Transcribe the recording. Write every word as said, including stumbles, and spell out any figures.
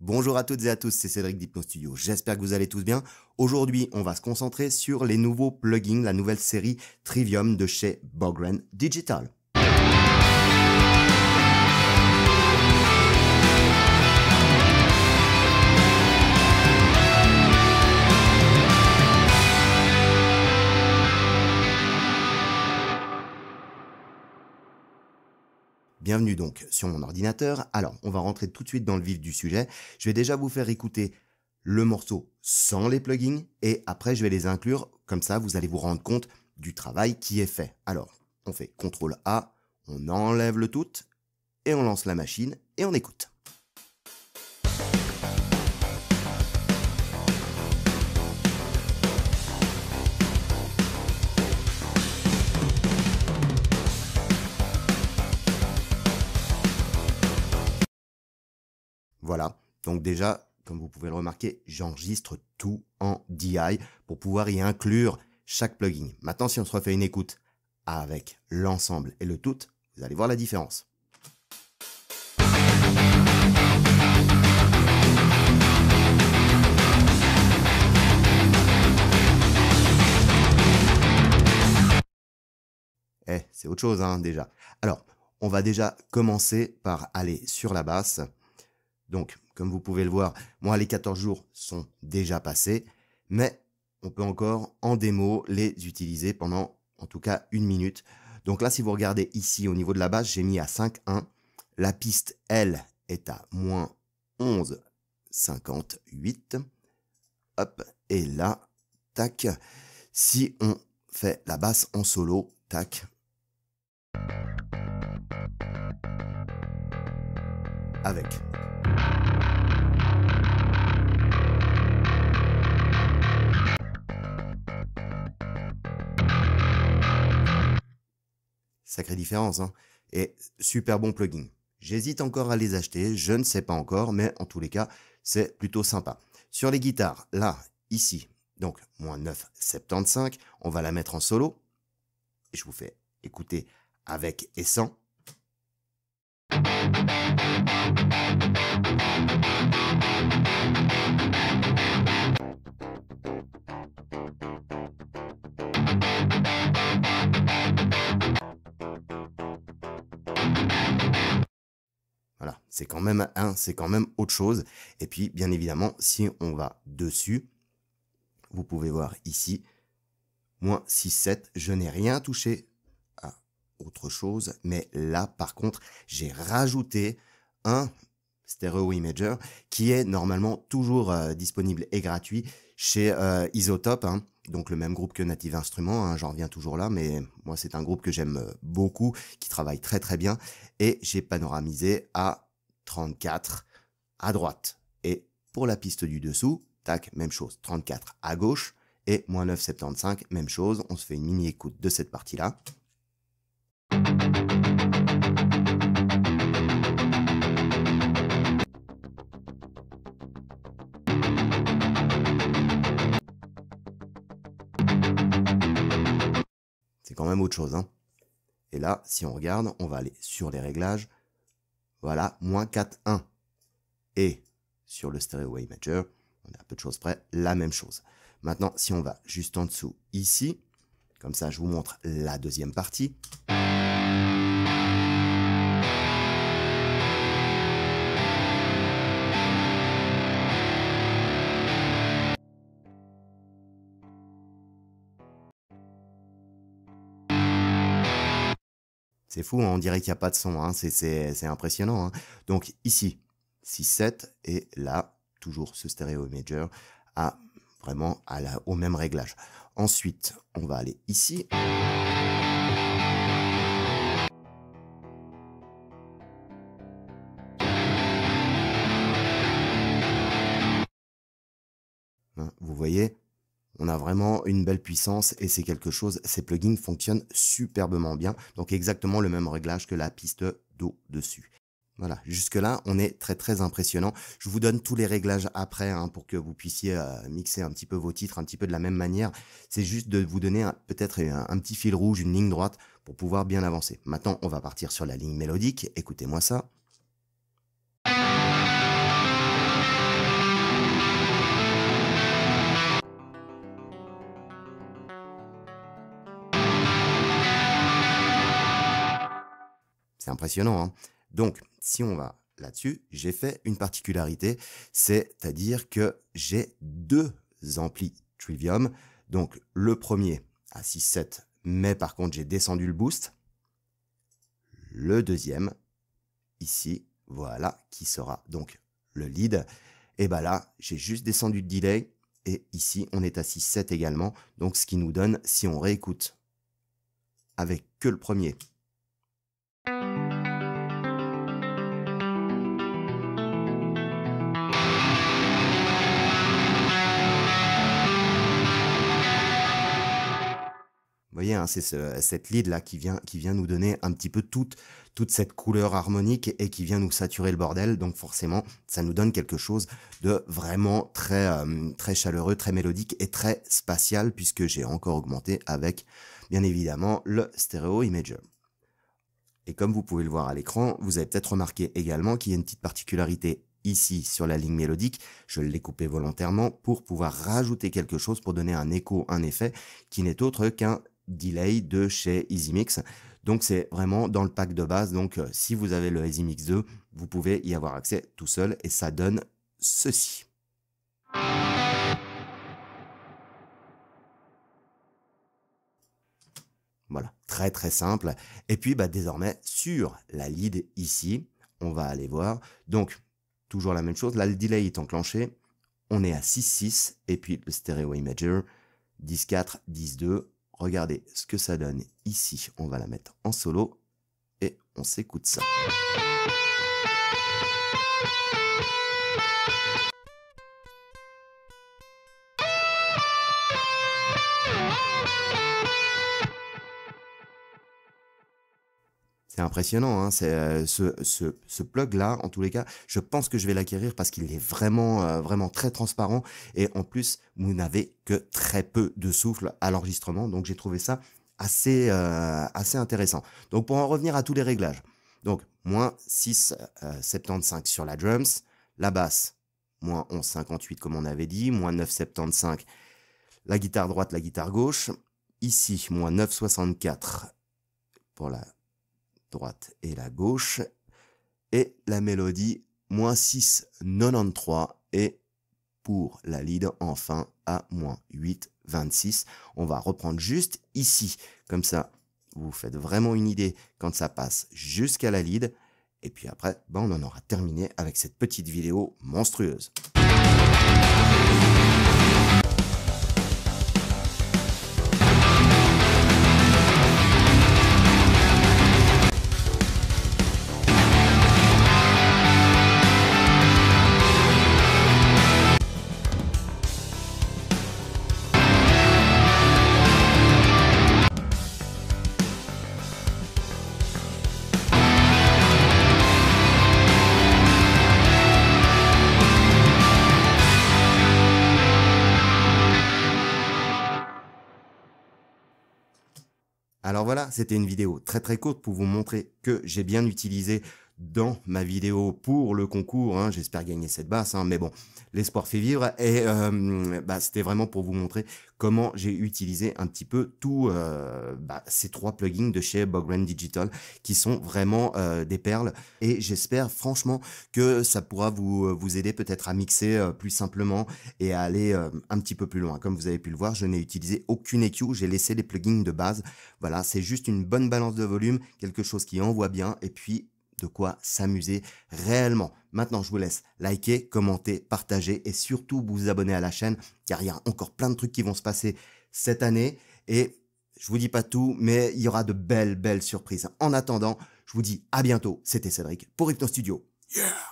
Bonjour à toutes et à tous, c'est Cédric d'Hypno Studio, j'espère que vous allez tous bien. Aujourd'hui, on va se concentrer sur les nouveaux plugins, la nouvelle série Trivium de chez Bogren Digital. Bienvenue donc sur mon ordinateur. Alors, on va rentrer tout de suite dans le vif du sujet. Je vais déjà vous faire écouter le morceau sans les plugins et après je vais les inclure. Comme ça, vous allez vous rendre compte du travail qui est fait. Alors, on fait contrôle A, on enlève le tout et on lance la machine et on écoute. Voilà, donc déjà, comme vous pouvez le remarquer, j'enregistre tout en D I pour pouvoir y inclure chaque plugin. Maintenant, si on se refait une écoute avec l'ensemble et le tout, vous allez voir la différence. Eh, c'est autre chose, hein, déjà. Alors, on va déjà commencer par aller sur la basse. Donc, comme vous pouvez le voir, moi, les quatorze jours sont déjà passés, mais on peut encore, en démo, les utiliser pendant, en tout cas, une minute. Donc là, si vous regardez ici, au niveau de la basse, j'ai mis à cinq un. La piste, elle, est à moins onze virgule cinquante-huit. Hop, et là, tac. Si on fait la basse en solo, tac. Avec. Sacrée différence, hein. Et super bon plugin. J'hésite encore à les acheter, je ne sais pas encore, mais en tous les cas, c'est plutôt sympa. Sur les guitares, là, ici, donc moins neuf virgule soixante-quinze, on va la mettre en solo. Et je vous fais écouter avec et sans. Voilà, c'est quand même un, c'est quand même autre chose. Et puis, bien évidemment, si on va dessus, vous pouvez voir ici, moins six virgule sept, je n'ai rien touché à autre chose. Mais là, par contre, j'ai rajouté un Stereo Imager qui est normalement toujours euh, disponible et gratuit chez euh, Isotope, hein, donc le même groupe que Native Instruments, hein, j'en reviens toujours là, mais moi c'est un groupe que j'aime beaucoup, qui travaille très très bien, et j'ai panoramisé à trente-quatre à droite. Et pour la piste du dessous, tac, même chose, trente-quatre à gauche, et moins neuf virgule soixante-quinze, même chose, on se fait une mini écoute de cette partie-là. C'est quand même autre chose, hein. Et là, si on regarde, on va aller sur les réglages. Voilà, moins quatre virgule un. Et sur le Stereo Imager, on est à peu de choses près, la même chose. Maintenant, si on va juste en dessous, ici, comme ça, je vous montre la deuxième partie. C'est fou, hein, on dirait qu'il n'y a pas de son, hein, c'est impressionnant. Hein. Donc ici, six sept, et là, toujours ce Stereo Imager à vraiment à la, au même réglage. Ensuite, on va aller ici. Hein, vous voyez, on a vraiment une belle puissance et c'est quelque chose, ces plugins fonctionnent superbement bien. Donc exactement le même réglage que la piste d'au-dessus. Voilà, jusque-là, on est très très impressionnant. Je vous donne tous les réglages après hein, pour que vous puissiez euh, mixer un petit peu vos titres, un petit peu de la même manière. C'est juste de vous donner peut-être un, un petit fil rouge, une ligne droite pour pouvoir bien avancer. Maintenant, on va partir sur la ligne mélodique. Écoutez-moi ça. impressionnant, hein. Donc, si on va là-dessus, j'ai fait une particularité, c'est-à-dire que j'ai deux amplis Trivium. Donc, le premier à six sept, mais par contre, j'ai descendu le boost. Le deuxième, ici, voilà, qui sera donc le lead. Et bien là, j'ai juste descendu le delay. Et ici, on est à six sept également. Donc, ce qui nous donne, si on réécoute avec que le premier. Vous voyez, hein, c'est ce, cette lead là qui vient, qui vient nous donner un petit peu toute, toute cette couleur harmonique et qui vient nous saturer le bordel. Donc forcément, ça nous donne quelque chose de vraiment très, euh, très chaleureux, très mélodique et très spatial, puisque j'ai encore augmenté avec, bien évidemment, le Stereo Imager. Et comme vous pouvez le voir à l'écran, vous avez peut-être remarqué également qu'il y a une petite particularité ici sur la ligne mélodique. Je l'ai coupé volontairement pour pouvoir rajouter quelque chose pour donner un écho, un effet qui n'est autre qu'un delay de chez EasyMix. Donc c'est vraiment dans le pack de base. Donc euh, si vous avez le EasyMix deux, vous pouvez y avoir accès tout seul et ça donne ceci. Voilà, très très simple. Et puis bah, désormais sur la lead ici, on va aller voir. Donc toujours la même chose, là le delay est enclenché. On est à six six et puis le Stereo Imager dix quatre, dix deux. Regardez ce que ça donne ici. On va la mettre en solo et on s'écoute ça. C'est impressionnant, hein, c'est euh, ce, ce, ce plug-là, en tous les cas, je pense que je vais l'acquérir parce qu'il est vraiment, euh, vraiment très transparent et en plus, vous n'avez que très peu de souffle à l'enregistrement, donc j'ai trouvé ça assez, euh, assez intéressant. Donc pour en revenir à tous les réglages, donc moins six virgule soixante-quinze sur la drums, la basse, moins onze virgule cinquante-huit comme on avait dit, moins neuf virgule soixante-quinze la guitare droite, la guitare gauche, ici, moins neuf virgule soixante-quatre pour la droite et la gauche, et la mélodie moins six virgule quatre-vingt-treize et pour la lead enfin à moins huit virgule vingt-six. On va reprendre juste ici, comme ça vous faites vraiment une idée quand ça passe jusqu'à la lead, et puis après ben, on en aura terminé avec cette petite vidéo monstrueuse. Alors voilà, c'était une vidéo très très courte pour vous montrer que j'ai bien utilisé dans ma vidéo pour le concours, hein, j'espère gagner cette basse, hein, mais bon, l'espoir fait vivre, et euh, bah, c'était vraiment pour vous montrer comment j'ai utilisé un petit peu tous euh, bah, ces trois plugins de chez Bogren Digital qui sont vraiment euh, des perles, et j'espère franchement que ça pourra vous, vous aider peut-être à mixer euh, plus simplement et à aller euh, un petit peu plus loin. Comme vous avez pu le voir, je n'ai utilisé aucune E Q, j'ai laissé les plugins de base, voilà, c'est juste une bonne balance de volume, quelque chose qui envoie bien, et puis de quoi s'amuser réellement. Maintenant, je vous laisse liker, commenter, partager et surtout vous abonner à la chaîne car il y a encore plein de trucs qui vont se passer cette année et je vous dis pas tout, mais il y aura de belles, belles surprises. En attendant, je vous dis à bientôt. C'était Cédric pour Hypno Studio. Yeah!